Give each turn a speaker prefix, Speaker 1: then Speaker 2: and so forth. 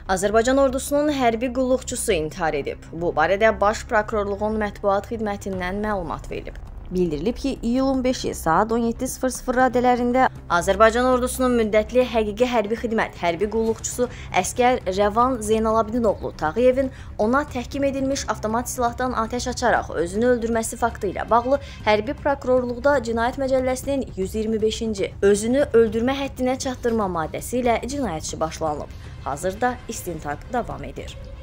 Speaker 1: Azərbaycan ordusunun hərbi qulluqçusu intihar edib. Bu barədə Baş Prokurorluğun mətbuat xidmətindən məlumat verilib. Bildirilib ki, iyulun 5-i saat 17:00 radələrində Azərbaycan ordusunun müddətli həqiqi hərbi xidmət hərbi qulluqçusu əsgər Rəvan Zeynalabdin oğlu Tağıyevin ona təhkim edilmiş avtomat silahdan atəş açaraq özünü öldürməsi faktı ilə bağlı hərbi prokurorluqda Cinayət Məcəlləsinin 125-ci özünü öldürmə həddinə çatdırma maddəsi ilə cinayət işi başlanılıb. Hazırda istintaq davam edir.